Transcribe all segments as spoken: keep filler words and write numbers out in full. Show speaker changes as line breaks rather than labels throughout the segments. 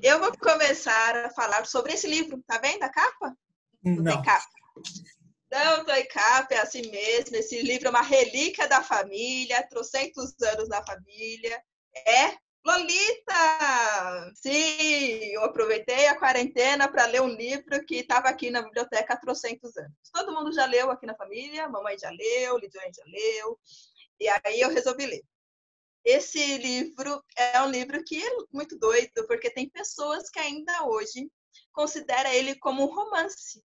Eu vou começar a falar sobre esse livro. Tá vendo a capa? Não,
não.
tem capa. Não tem capa, é assim mesmo. Esse livro é uma relíquia da família, trocentos anos da família. É Lolita! Sim, eu aproveitei a quarentena para ler um livro que estava aqui na biblioteca há trocentos anos. Todo mundo já leu aqui na família, mamãe já leu, Lidiane já leu, e aí eu resolvi ler. Esse livro é um livro que é muito doido, porque tem pessoas que ainda hoje consideram ele como um romance.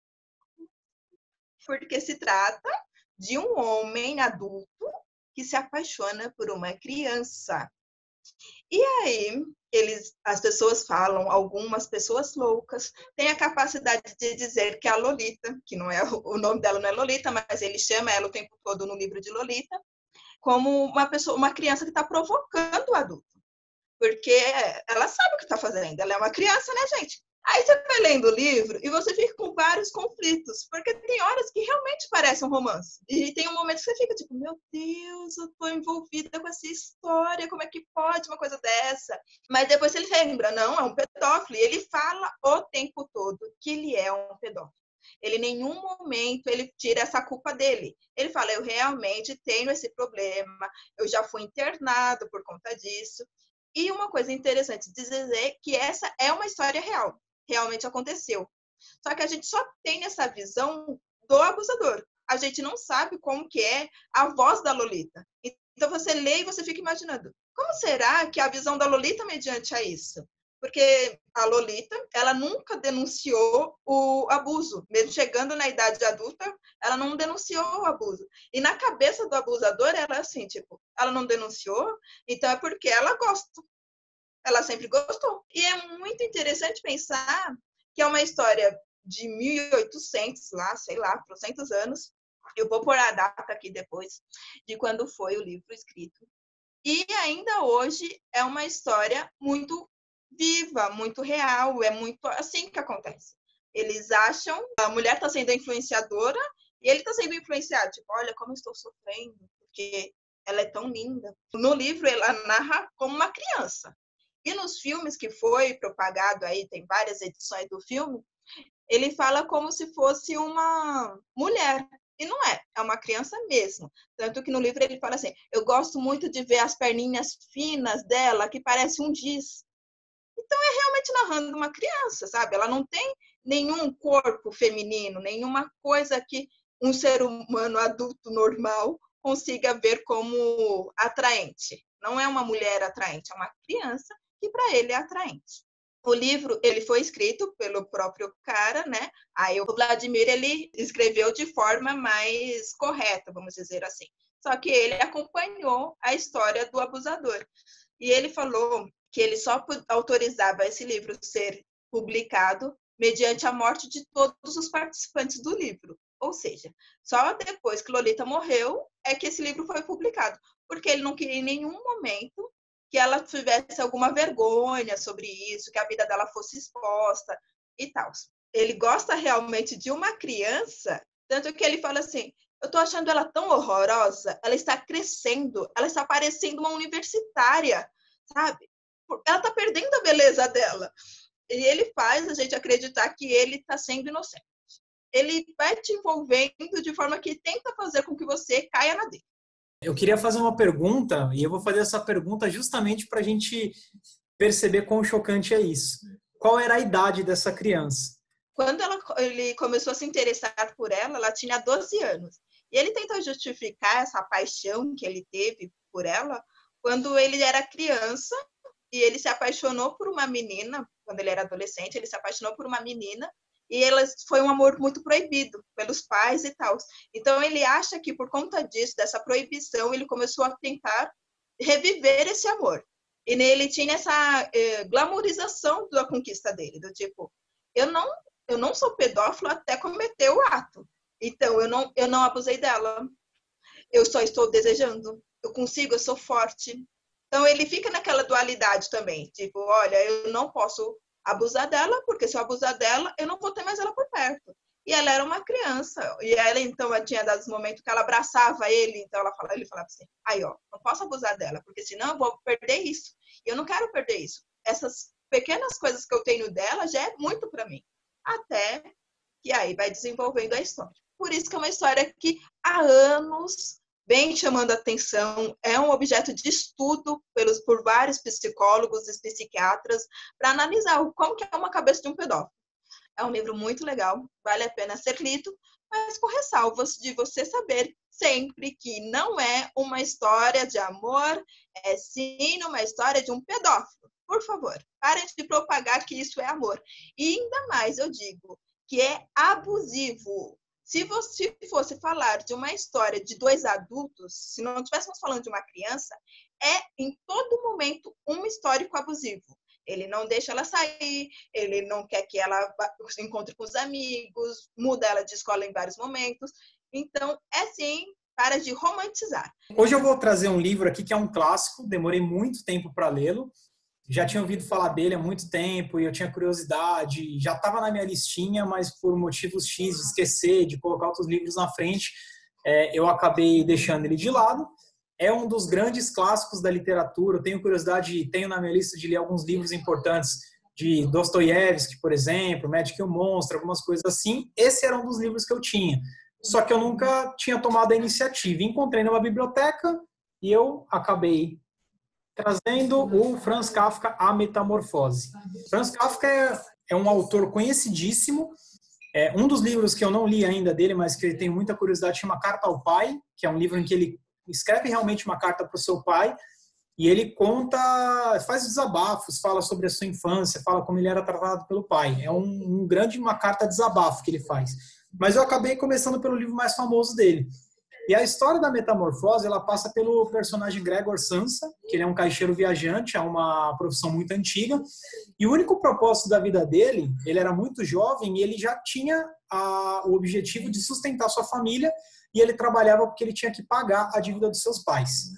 Porque se trata de um homem adulto que se apaixona por uma criança. E aí, eles, as pessoas falam, algumas pessoas loucas, têm a capacidade de dizer que a Lolita, que não é o nome dela não é Lolita, mas ele chama ela o tempo todo no livro de Lolita, como uma pessoa, uma criança que está provocando o adulto. Porque ela sabe o que está fazendo, ela é uma criança, né, gente? Aí você vai lendo o livro e você fica com vários conflitos, porque tem horas que realmente parece um romance. E tem um momento que você fica tipo, meu Deus, eu tô envolvida com essa história, como é que pode uma coisa dessa? Mas depois ele lembra, não, é um pedófilo. E ele fala o tempo todo que ele é um pedófilo. Ele em nenhum momento ele tira essa culpa dele. Ele fala, eu realmente tenho esse problema, eu já fui internado por conta disso. E uma coisa interessante de dizer que essa é uma história real, realmente aconteceu. Só que a gente só tem essa visão do abusador. A gente não sabe como que é a voz da Lolita. Então você lê e você fica imaginando, como será que a visão da Lolita mediante a isso? Porque a Lolita, ela nunca denunciou o abuso. Mesmo chegando na idade adulta, ela não denunciou o abuso. E na cabeça do abusador, ela é assim, tipo, ela não denunciou, então é porque ela gosta. Ela sempre gostou. E é muito interessante pensar que é uma história de mil e oitocentos, lá, sei lá, trocentos anos. Eu vou pôr a data aqui depois de quando foi o livro escrito. E ainda hoje é uma história muito viva, muito real, é muito assim que acontece. Eles acham, a mulher está sendo influenciadora e ele está sendo influenciado. Tipo, olha como eu estou sofrendo, porque ela é tão linda. No livro, ela narra como uma criança. E nos filmes que foi propagado aí, tem várias edições do filme, ele fala como se fosse uma mulher. E não é, é uma criança mesmo. Tanto que no livro ele fala assim, eu gosto muito de ver as perninhas finas dela, que parece um giz. Então é realmente narrando uma criança, sabe? Ela não tem nenhum corpo feminino, nenhuma coisa que um ser humano adulto normal consiga ver como atraente. Não é uma mulher atraente, é uma criança que para ele é atraente. O livro ele foi escrito pelo próprio cara, né? Aí o Vladimir ele escreveu de forma mais correta, vamos dizer assim. Só que ele acompanhou a história do abusador. E ele falou que ele só autorizava esse livro ser publicado mediante a morte de todos os participantes do livro. Ou seja, só depois que Lolita morreu é que esse livro foi publicado, porque ele não queria em nenhum momento que ela tivesse alguma vergonha sobre isso, que a vida dela fosse exposta e tal. Ele gosta realmente de uma criança, tanto que ele fala assim, eu tô achando ela tão horrorosa, ela está crescendo, ela está parecendo uma universitária, sabe? Ela tá perdendo a beleza dela. E ele faz a gente acreditar que ele está sendo inocente. Ele vai te envolvendo de forma que tenta fazer com que você caia na dele.
Eu queria fazer uma pergunta, e eu vou fazer essa pergunta justamente para a gente perceber quão chocante é isso. Qual era a idade dessa criança?
Quando ela, ele começou a se interessar por ela, ela tinha doze anos. E ele tenta justificar essa paixão que ele teve por ela quando ele era criança e ele se apaixonou por uma menina, quando ele era adolescente, ele se apaixonou por uma menina e ela foi um amor muito proibido pelos pais e tal. Então ele acha que por conta disso, dessa proibição, ele começou a tentar reviver esse amor. E nele tinha essa eh, glamorização da conquista dele, do tipo, eu não, eu não sou pedófilo até cometer o ato. Então eu não, eu não abusei dela. Eu só estou desejando. Eu consigo, eu sou forte. Então ele fica naquela dualidade também, tipo, olha, eu não posso abusar dela, porque se eu abusar dela, eu não vou ter mais ela por perto. E ela era uma criança, e ela então tinha dado momentos que ela abraçava ele, então ela falava, ele falava assim, aí ó, não posso abusar dela, porque senão eu vou perder isso. E eu não quero perder isso. Essas pequenas coisas que eu tenho dela já é muito para mim. Até que aí vai desenvolvendo a história. Por isso que é uma história que há anos vem chamando a atenção, é um objeto de estudo pelos, por vários psicólogos e psiquiatras para analisar como que é uma cabeça de um pedófilo. É um livro muito legal, vale a pena ser lido, mas com ressalvas de você saber sempre que não é uma história de amor, é sim uma história de um pedófilo. Por favor, parem de propagar que isso é amor. E ainda mais, eu digo, que é abusivo. Se você fosse falar de uma história de dois adultos, se não estivéssemos falando de uma criança, é em todo momento um histórico abusivo. Ele não deixa ela sair, ele não quer que ela se encontre com os amigos, muda ela de escola em vários momentos. Então, é sim, para de romantizar.
Hoje eu vou trazer um livro aqui que é um clássico, demorei muito tempo para lê-lo. Já tinha ouvido falar dele há muito tempo e eu tinha curiosidade, já estava na minha listinha, mas por motivos X, de esquecer, de colocar outros livros na frente, é, eu acabei deixando ele de lado. É um dos grandes clássicos da literatura, eu tenho curiosidade, tenho na minha lista de ler alguns livros importantes de Dostoiévski, por exemplo, Magic e o Monstro, algumas coisas assim. Esse era um dos livros que eu tinha, só que eu nunca tinha tomado a iniciativa. Encontrei numa biblioteca e eu acabei trazendo o Franz Kafka, A Metamorfose. Franz Kafka é, é um autor conhecidíssimo. É, um dos livros que eu não li ainda dele, mas que eu tenho muita curiosidade, chama Carta ao Pai, que é um livro em que ele escreve realmente uma carta para o seu pai e ele conta, faz desabafos, fala sobre a sua infância, fala como ele era tratado pelo pai. É um, um grande, uma carta desabafo que ele faz. Mas eu acabei começando pelo livro mais famoso dele. E a história da Metamorfose, ela passa pelo personagem Gregor Samsa, que ele é um caixeiro viajante, é uma profissão muito antiga, e o único propósito da vida dele, ele era muito jovem e ele já tinha a, o objetivo de sustentar sua família, e ele trabalhava porque ele tinha que pagar a dívida dos seus pais.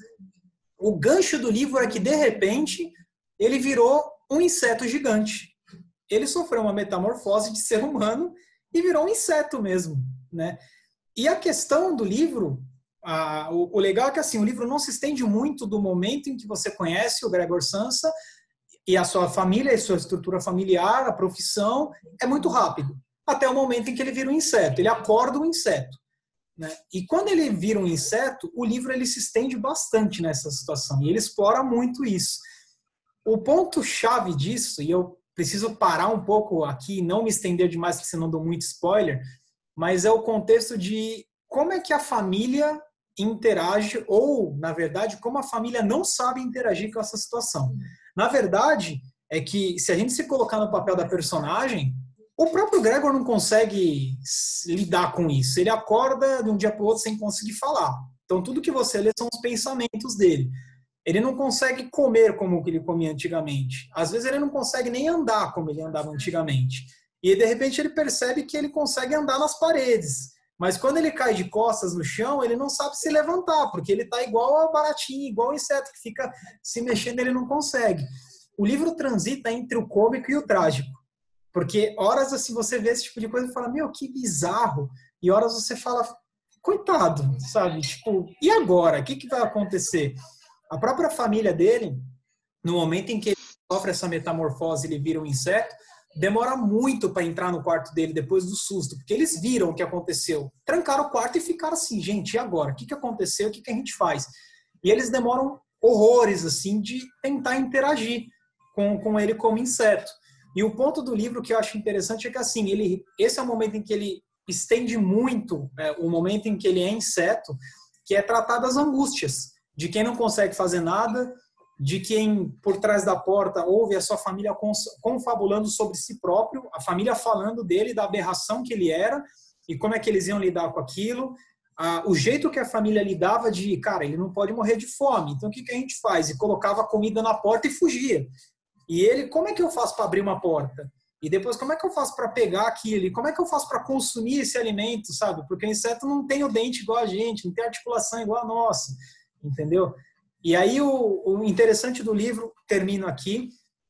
O gancho do livro é que, de repente, ele virou um inseto gigante. Ele sofreu uma metamorfose de ser humano e virou um inseto mesmo, né? E a questão do livro, a, o, o legal é que assim, o livro não se estende muito do momento em que você conhece o Gregor Samsa e a sua família, a sua estrutura familiar, a profissão, é muito rápido. Até o momento em que ele vira um inseto. Ele acorda um inseto. Né? E quando ele vira um inseto, o livro ele se estende bastante nessa situação. E ele explora muito isso. O ponto-chave disso, e eu preciso parar um pouco aqui e não me estender demais, porque senão dou muito spoiler, mas é o contexto de como é que a família interage, ou, na verdade, como a família não sabe interagir com essa situação. Na verdade, é que se a gente se colocar no papel da personagem, o próprio Gregor não consegue lidar com isso. Ele acorda de um dia para o outro sem conseguir falar. Então, tudo que você lê são os pensamentos dele. Ele não consegue comer como ele comia antigamente. Às vezes, ele não consegue nem andar como ele andava antigamente. E, de repente, ele percebe que ele consegue andar nas paredes. Mas, quando ele cai de costas no chão, ele não sabe se levantar, porque ele está igual a baratinha, igual ao inseto, que fica se mexendo, ele não consegue. O livro transita entre o cômico e o trágico. Porque horas assim você vê esse tipo de coisa e fala, meu, que bizarro. E horas você fala, coitado, sabe? Tipo, e agora? O que, que vai acontecer? A própria família dele, no momento em que ele sofre essa metamorfose, ele vira um inseto, demora muito para entrar no quarto dele depois do susto, porque eles viram o que aconteceu. Trancaram o quarto e ficaram assim, gente, e agora? O que, que aconteceu? O que, que a gente faz? E eles demoram horrores, assim, de tentar interagir com, com ele como inseto. E o ponto do livro que eu acho interessante é que, assim, ele, esse é o momento em que ele estende muito, é, o momento em que ele é inseto, que é tratar das angústias, de quem não consegue fazer nada, de quem, por trás da porta, ouve a sua família confabulando sobre si próprio, a família falando dele, da aberração que ele era, e como é que eles iam lidar com aquilo, ah, o jeito que a família lidava de, cara, ele não pode morrer de fome, então o que, que a gente faz? E colocava a comida na porta e fugia. E ele, como é que eu faço para abrir uma porta? E depois, como é que eu faço para pegar aquilo? E como é que eu faço para consumir esse alimento, sabe? Porque o inseto não tem o dente igual a gente, não tem articulação igual a nossa, entendeu? E aí, o, o interessante do livro, termino aqui,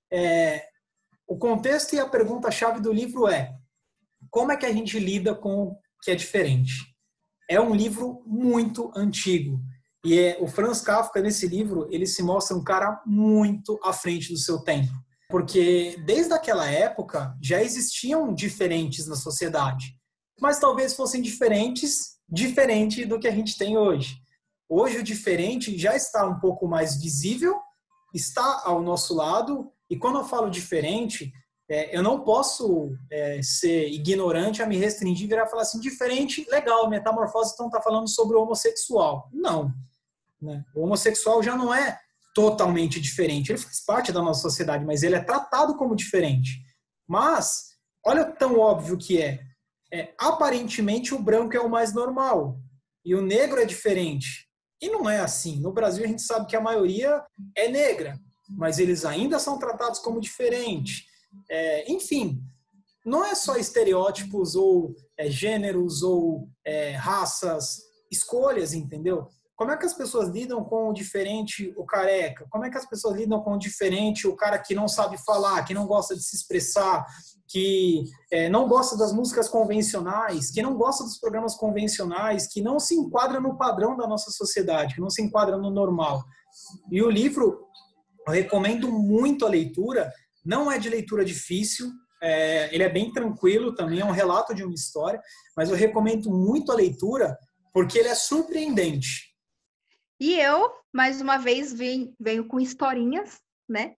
é, o contexto e a pergunta-chave do livro é, como é que a gente lida com o que é diferente? É um livro muito antigo. E é, o Franz Kafka, nesse livro, ele se mostra um cara muito à frente do seu tempo. Porque desde aquela época já existiam diferentes na sociedade, mas talvez fossem diferentes, diferente do que a gente tem hoje. Hoje o diferente já está um pouco mais visível, está ao nosso lado, e quando eu falo diferente, é, eu não posso é, ser ignorante a me restringir e virar e falar assim, diferente, legal, Metamorfose então está falando sobre o homossexual. Não. Né? O homossexual já não é totalmente diferente. Ele faz parte da nossa sociedade, mas ele é tratado como diferente. Mas, olha tão óbvio que é. é aparentemente, o branco é o mais normal. E o negro é diferente. E não é assim. No Brasil, a gente sabe que a maioria é negra. Mas eles ainda são tratados como diferente. É, enfim, não é só estereótipos ou é, gêneros ou é, raças, escolhas, entendeu? Como é que as pessoas lidam com o diferente, o careca? Como é que as pessoas lidam com o diferente, o cara que não sabe falar, que não gosta de se expressar, que é, não gosta das músicas convencionais, que não gosta dos programas convencionais, que não se enquadra no padrão da nossa sociedade, que não se enquadra no normal? E o livro, eu recomendo muito a leitura, não é de leitura difícil, é, ele é bem tranquilo também, é um relato de uma história, mas eu recomendo muito a leitura porque ele é surpreendente.
E eu, mais uma vez, venho, venho com historinhas, né?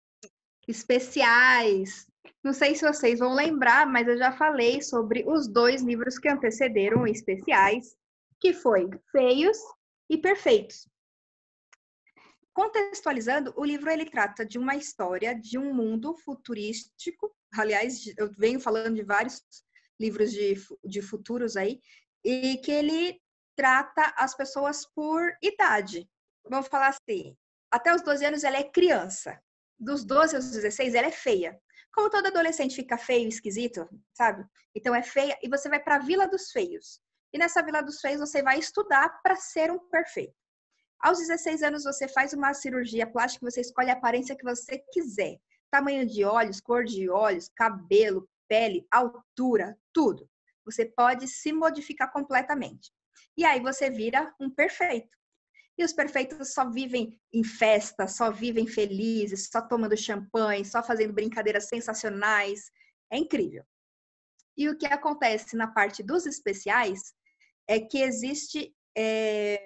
Especiais. Não sei se vocês vão lembrar, mas eu já falei sobre os dois livros que antecederam especiais, que foi Feios e Perfeitos. Contextualizando, o livro ele trata de uma história de um mundo futurístico. Aliás, eu venho falando de vários livros de, de futuros aí, e que ele trata as pessoas por idade. Vamos falar assim, até os doze anos ela é criança. Dos doze aos dezesseis ela é feia. Como todo adolescente fica feio, esquisito, sabe? Então é feia e você vai para a Vila dos Feios. E nessa Vila dos Feios você vai estudar para ser um perfeito. Aos dezesseis anos você faz uma cirurgia plástica, você escolhe a aparência que você quiser. Tamanho de olhos, cor de olhos, cabelo, pele, altura, tudo. Você pode se modificar completamente. E aí você vira um perfeito. E os perfeitos só vivem em festa, só vivem felizes, só tomando champanhe, só fazendo brincadeiras sensacionais. É incrível. E o que acontece na parte dos especiais é que existe é,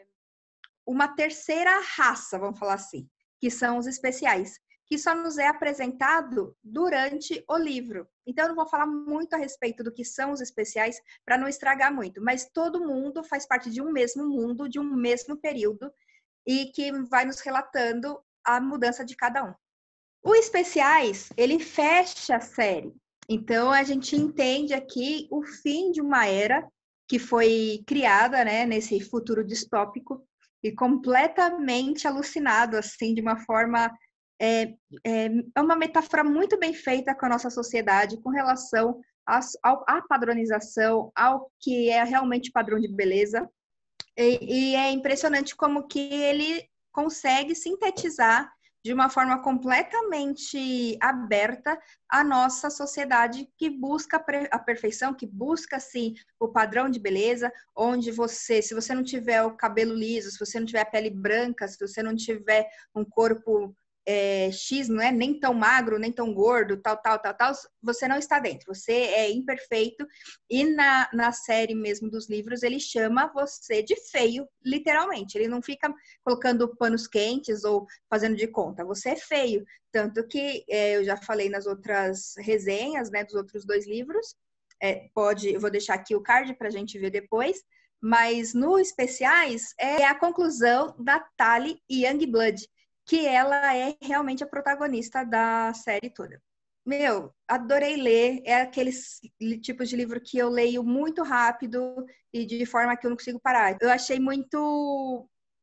uma terceira raça, vamos falar assim, que são os especiais, que só nos é apresentado durante o livro. Então, eu não vou falar muito a respeito do que são os especiais para não estragar muito, mas todo mundo faz parte de um mesmo mundo, de um mesmo período, e que vai nos relatando a mudança de cada um. O Especiais, ele fecha a série. Então, a gente entende aqui o fim de uma era que foi criada, né, nesse futuro distópico e completamente alucinado, assim, de uma forma... É, é, é uma metáfora muito bem feita com a nossa sociedade com relação à, à padronização, ao que é realmente padrão de beleza. E, e é impressionante como que ele consegue sintetizar de uma forma completamente aberta a nossa sociedade que busca a perfeição, que busca, sim, o padrão de beleza, onde você, se você não tiver o cabelo liso, se você não tiver a pele branca, se você não tiver um corpo é, X, não é nem tão magro, nem tão gordo, tal, tal, tal, tal, você não está dentro, você é imperfeito. E na, na série mesmo dos livros, ele chama você de feio, literalmente. Ele não fica colocando panos quentes ou fazendo de conta. Você é feio. Tanto que é, eu já falei nas outras resenhas, né, dos outros dois livros. É, pode, eu vou deixar aqui o card para a gente ver depois. Mas no Especiais é a conclusão da Tali Youngblood, que ela é realmente a protagonista da série toda. Meu, adorei ler. É aqueles tipos de livro que eu leio muito rápido e de forma que eu não consigo parar. Eu achei muito,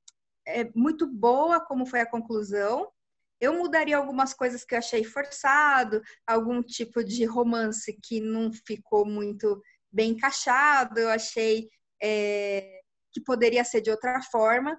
é, muito boa como foi a conclusão. Eu mudaria algumas coisas que eu achei forçado, algum tipo de romance que não ficou muito bem encaixado. Eu achei é, que poderia ser de outra forma,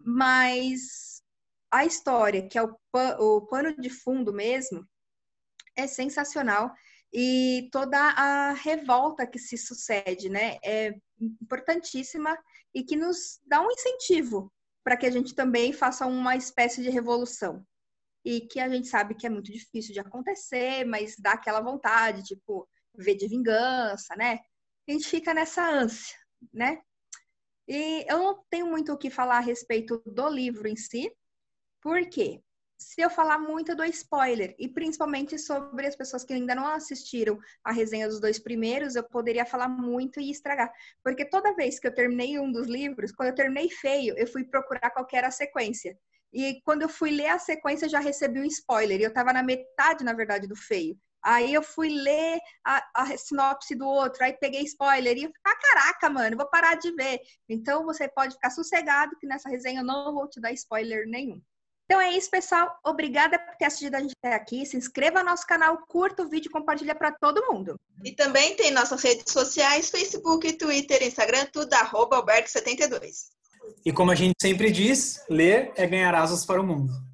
mas a história, que é o, o pano de fundo mesmo, é sensacional. E toda a revolta que se sucede, né, é importantíssima e que nos dá um incentivo para que a gente também faça uma espécie de revolução. e que a gente sabe que é muito difícil de acontecer, mas dá aquela vontade, tipo, ver de vingança, né? A gente fica nessa ânsia, né? E eu não tenho muito o que falar a respeito do livro em si, porque se eu falar muito, eu dou spoiler, e principalmente sobre as pessoas que ainda não assistiram a resenha dos dois primeiros, eu poderia falar muito e estragar. Porque toda vez que eu terminei um dos livros, quando eu terminei Feio, eu fui procurar qual que era a sequência. E quando eu fui ler a sequência, eu já recebi um spoiler, e eu estava na metade, na verdade, do Feio. Aí eu fui ler a, a sinopse do outro, aí peguei spoiler, e eu fiquei, ah, caraca, mano, vou parar de ver. Então você pode ficar sossegado que nessa resenha eu não vou te dar spoiler nenhum. Então é isso, pessoal. Obrigada por ter assistido a gente até aqui. Se inscreva no nosso canal, curta o vídeo e compartilha para todo mundo.
E também tem nossas redes sociais, Facebook, Twitter, Instagram, tudo, arroba alberto setenta e dois.
E como a gente sempre diz, ler é ganhar asas para o mundo.